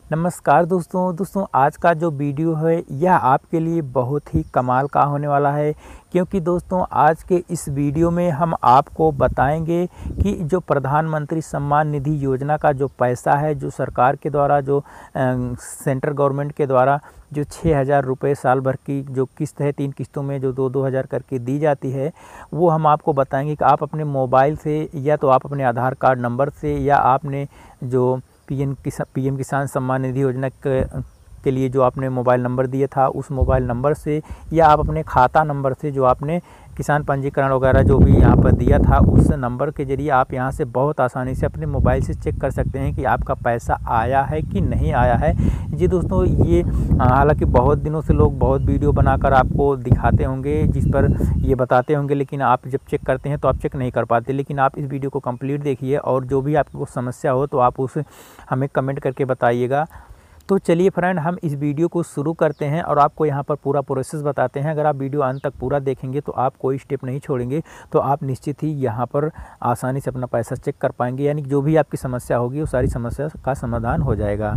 नमस्कार दोस्तों आज का जो वीडियो है यह आपके लिए बहुत ही कमाल का होने वाला है, क्योंकि दोस्तों आज के इस वीडियो में हम आपको बताएंगे कि जो प्रधानमंत्री सम्मान निधि योजना का जो पैसा है, जो सरकार के द्वारा जो सेंट्रल गवर्नमेंट के द्वारा जो 6,000 रुपये साल भर की जो किस्त है, 3 किस्तों में जो 2-2 हज़ार करके दी जाती है, वो हम आपको बताएंगे कि आप अपने मोबाइल से या तो आप अपने आधार कार्ड नंबर से या आपने जो पीएम किसान सम्मान निधि योजना के लिए जो आपने मोबाइल नंबर दिया था उस मोबाइल नंबर से, या आप अपने खाता नंबर से जो आपने किसान पंजीकरण वगैरह जो भी यहाँ पर दिया था उस नंबर के ज़रिए आप यहाँ से बहुत आसानी से अपने मोबाइल से चेक कर सकते हैं कि आपका पैसा आया है कि नहीं आया है। जी दोस्तों, ये हालांकि बहुत दिनों से लोग बहुत वीडियो बनाकर आपको दिखाते होंगे, जिस पर ये बताते होंगे, लेकिन आप जब चेक करते हैं तो आप चेक नहीं कर पाते। लेकिन आप इस वीडियो को कंप्लीट देखिए और जो भी आपको समस्या हो तो आप उस हमें कमेंट करके बताइएगा। तो चलिए फ्रेंड, हम इस वीडियो को शुरू करते हैं और आपको यहाँ पर पूरा प्रोसेस बताते हैं। अगर आप वीडियो अंत तक पूरा देखेंगे तो आप कोई स्टेप नहीं छोड़ेंगे तो आप निश्चित ही यहाँ पर आसानी से अपना पैसा चेक कर पाएंगे, यानी कि जो भी आपकी समस्या होगी वो सारी समस्या का समाधान हो जाएगा।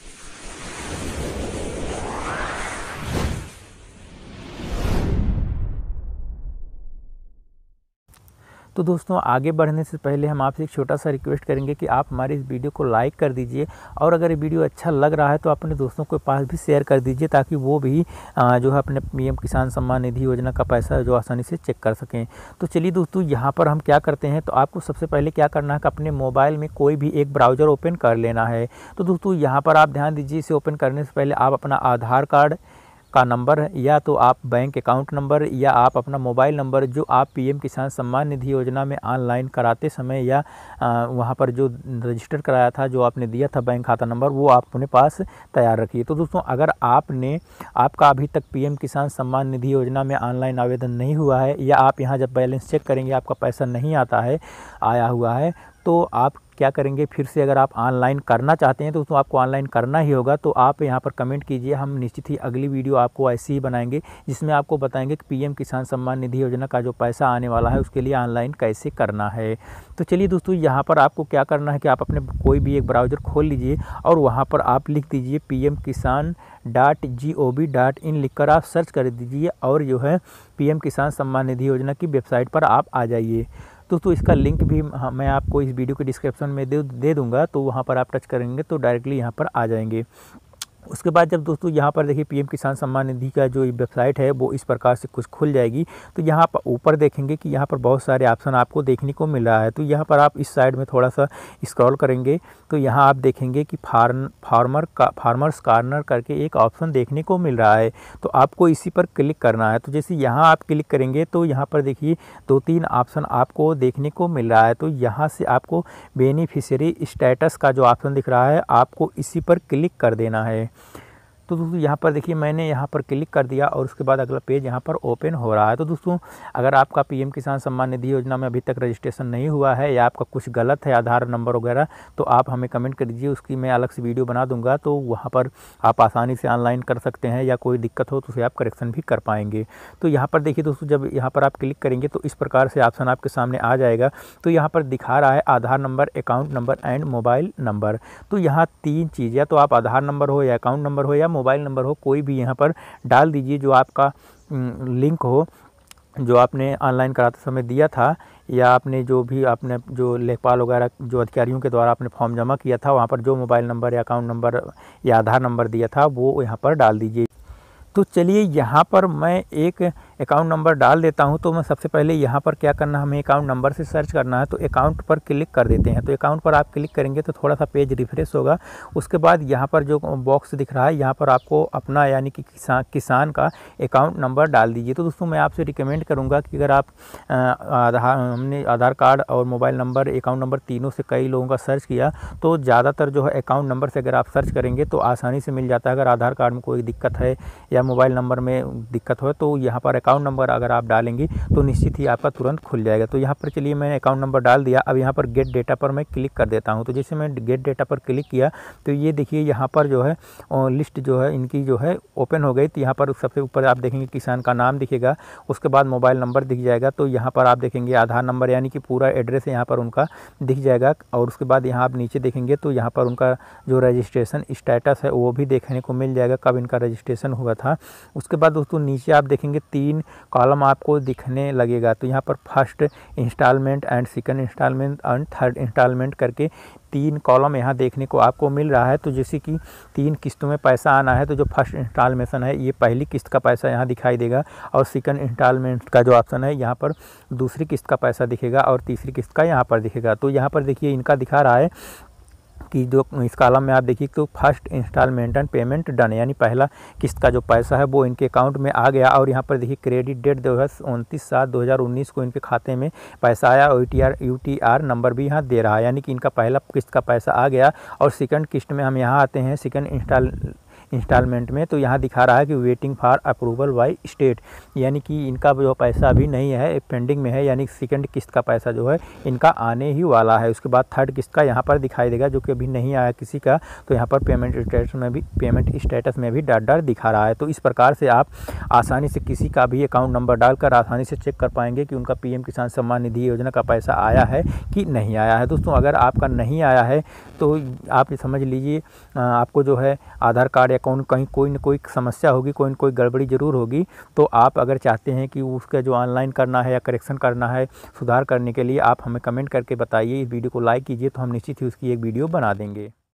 तो दोस्तों, आगे बढ़ने से पहले हम आपसे एक छोटा सा रिक्वेस्ट करेंगे कि आप हमारे इस वीडियो को लाइक कर दीजिए, और अगर ये वीडियो अच्छा लग रहा है तो अपने दोस्तों के पास भी शेयर कर दीजिए, ताकि वो भी जो है अपने पीएम किसान सम्मान निधि योजना का पैसा जो आसानी से चेक कर सकें। तो चलिए दोस्तों, यहाँ पर हम क्या करते हैं, तो आपको सबसे पहले क्या करना है कि अपने मोबाइल में कोई भी एक ब्राउज़र ओपन कर लेना है। तो दोस्तों यहाँ पर आप ध्यान दीजिए, इसे ओपन करने से पहले आप अपना आधार कार्ड का नंबर या तो आप बैंक अकाउंट नंबर या आप अपना मोबाइल नंबर जो आप पीएम किसान सम्मान निधि योजना में ऑनलाइन कराते समय या वहाँ पर जो रजिस्टर कराया था, जो आपने दिया था बैंक खाता नंबर, वो आप अपने पास तैयार रखिए। तो दोस्तों, अगर आपका अभी तक पीएम किसान सम्मान निधि योजना में ऑनलाइन आवेदन नहीं हुआ है, या आप यहाँ जब बैलेंस चेक करेंगे आपका पैसा नहीं आया हुआ है, तो आप क्या करेंगे, फिर से अगर आप ऑनलाइन करना चाहते हैं तो उसको आपको ऑनलाइन करना ही होगा। तो आप यहाँ पर कमेंट कीजिए, हम निश्चित ही अगली वीडियो आपको ऐसी ही बनाएंगे जिसमें आपको बताएंगे कि पीएम किसान सम्मान निधि योजना का जो पैसा आने वाला है उसके लिए ऑनलाइन कैसे करना है। तो चलिए दोस्तों, यहाँ पर आपको क्या करना है कि आप अपने कोई भी एक ब्राउज़र खोल लीजिए और वहाँ पर आप लिख दीजिए pmkisan.gov.in लिखकर आप सर्च कर दीजिए, और जो है पीएम किसान सम्मान निधि योजना की वेबसाइट पर आप आ जाइए। दोस्तों, इसका लिंक भी मैं आपको इस वीडियो के डिस्क्रिप्शन में दे दूंगा, तो वहाँ पर आप टच करेंगे तो डायरेक्टली यहाँ पर आ जाएंगे। उसके बाद जब दोस्तों यहाँ पर देखिए पीएम किसान सम्मान निधि का जो वेबसाइट है वो इस प्रकार से कुछ खुल जाएगी। तो यहाँ पर ऊपर देखेंगे कि यहाँ पर बहुत सारे ऑप्शन आपको देखने को मिल रहा है। तो यहाँ पर आप इस साइड में थोड़ा सा स्क्रॉल करेंगे तो यहाँ आप देखेंगे कि फार्मर्स कॉर्नर करके एक ऑप्शन देखने को मिल रहा है। तो आपको इसी पर क्लिक करना है। तो जैसे यहाँ आप क्लिक करेंगे तो यहाँ पर देखिए 2-3 ऑप्शन आपको देखने को मिल रहा है। तो यहाँ से आपको बेनिफिशियरी स्टेटस का जो ऑप्शन दिख रहा है, आपको इसी पर क्लिक कर देना है। तो दोस्तों यहाँ पर देखिए मैंने यहाँ पर क्लिक कर दिया और उसके बाद अगला पेज यहाँ पर ओपन हो रहा है। तो दोस्तों, अगर आपका पीएम किसान सम्मान निधि योजना में अभी तक रजिस्ट्रेशन नहीं हुआ है या आपका कुछ गलत है आधार नंबर वगैरह, तो आप हमें कमेंट कर दीजिए, उसकी मैं अलग से वीडियो बना दूंगा। तो वहाँ पर आप आसानी से ऑनलाइन कर सकते हैं, या कोई दिक्कत हो तो उसे आप करेक्शन भी कर पाएंगे। तो यहाँ पर देखिए दोस्तों, जब यहाँ पर आप क्लिक करेंगे तो इस प्रकार से ऑप्शन आपके सामने आ जाएगा। तो यहाँ पर दिखा रहा है Aadhaar number, account number and mobile number. तो यहाँ 3 चीज़, या तो आप आधार नंबर हो या अकाउंट नंबर हो या मोबाइल नंबर हो, कोई भी यहाँ पर डाल दीजिए जो आपका लिंक हो, जो आपने ऑनलाइन कराते समय दिया था, या आपने जो लेखपाल वगैरह जो अधिकारियों के द्वारा आपने फॉर्म जमा किया था वहाँ पर जो मोबाइल नंबर या अकाउंट नंबर या आधार नंबर दिया था वो यहाँ पर डाल दीजिए। तो चलिए यहाँ पर मैं एक अकाउंट नंबर डाल देता हूँ। तो मैं सबसे पहले यहाँ पर क्या करना है, हमें अकाउंट नंबर से सर्च करना है। तो अकाउंट पर क्लिक कर देते हैं। तो अकाउंट पर आप क्लिक करेंगे तो थोड़ा सा पेज रिफ्रेश होगा। उसके बाद यहाँ पर जो बॉक्स दिख रहा है यहाँ पर आपको अपना यानी कि किसान का अकाउंट नंबर डाल दीजिए। तो दोस्तों, मैं आपसे रिकमेंड करूँगा कि अगर आप हमने आधार कार्ड और मोबाइल नंबर, अकाउंट नंबर तीनों से कई लोगों का सर्च किया, तो ज़्यादातर जो है अकाउंट नंबर से अगर आप सर्च करेंगे तो आसानी से मिल जाता है। अगर आधार कार्ड में कोई दिक्कत है या मोबाइल नंबर में दिक्कत हो तो यहाँ पर अकाउंट नंबर अगर आप डालेंगे तो निश्चित ही आपका तुरंत खुल जाएगा। तो यहाँ पर चलिए मैंने अकाउंट नंबर डाल दिया। अब यहाँ पर गेट डेटा पर मैं क्लिक कर देता हूँ। तो जैसे मैं गेट डेटा पर क्लिक किया तो ये देखिए यहाँ पर जो है लिस्ट जो है इनकी जो है ओपन हो गई। तो यहाँ पर सबसे ऊपर आप देखेंगे किसान का नाम दिखेगा, उसके बाद मोबाइल नंबर दिख जाएगा। तो यहाँ पर आप देखेंगे आधार नंबर यानी कि पूरा एड्रेस यहाँ पर उनका दिख जाएगा। और उसके बाद यहाँ आप नीचे देखेंगे तो यहाँ पर उनका जो रजिस्ट्रेशन स्टेटस है वो भी देखने को मिल जाएगा, कब इनका रजिस्ट्रेशन हुआ था। उसके बाद दोस्तों नीचे आप देखेंगे 3 कॉलम आपको दिखने लगेगा। तो यहाँ पर first installment and second installment and third installment करके 3 कॉलम यहाँ देखने को आपको मिल रहा है। तो जैसे कि 3 किस्तों में पैसा आना है, तो जो फर्स्ट इंस्टॉलमेशन है ये पहली किस्त का पैसा यहाँ दिखाई देगा, और सेकंड इंस्टॉलमेंट का जो ऑप्शन है यहाँ पर दूसरी किस्त का पैसा दिखेगा, और तीसरी किस्त का यहाँ पर दिखेगा। तो यहाँ पर देखिए इनका दिखा रहा है कि जो इस कॉलम में आप देखिए तो first installment and payment done, यानी पहला किस्त का जो पैसा है वो इनके अकाउंट में आ गया। और यहाँ पर देखिए क्रेडिट डेट 29/7/2019 को इनके खाते में पैसा आया, और UTR नंबर भी यहाँ दे रहा है, यानी कि इनका पहला किस्त का पैसा आ गया। और सेकंड किस्त में हम यहाँ आते हैं सेकंड इंस्टॉलमेंट में, तो यहाँ दिखा रहा है कि waiting for approval by state, यानी कि इनका जो पैसा अभी नहीं है, पेंडिंग में है, यानी सेकंड किस्त का पैसा जो है इनका आने ही वाला है। उसके बाद थर्ड किस्त का यहाँ पर दिखाई देगा, जो कि अभी नहीं आया किसी का। तो यहाँ पर पेमेंट स्टेटस में भी डॉट दिखा रहा है। तो इस प्रकार से आप आसानी से किसी का भी अकाउंट नंबर डालकर आसानी से चेक कर पाएंगे कि उनका PM किसान सम्मान निधि योजना का पैसा आया है कि नहीं आया है। दोस्तों अगर आपका नहीं आया है तो आप समझ लीजिए आपको जो है आधार कार्ड अकाउंट कहीं कोई न कोई समस्या होगी, कोई न कोई गड़बड़ी ज़रूर होगी। तो आप अगर चाहते हैं कि उसका जो ऑनलाइन करना है या करेक्शन करना है, सुधार करने के लिए, आप हमें कमेंट करके बताइए। इस वीडियो को लाइक कीजिए, तो हम निश्चित ही उसकी एक वीडियो बना देंगे।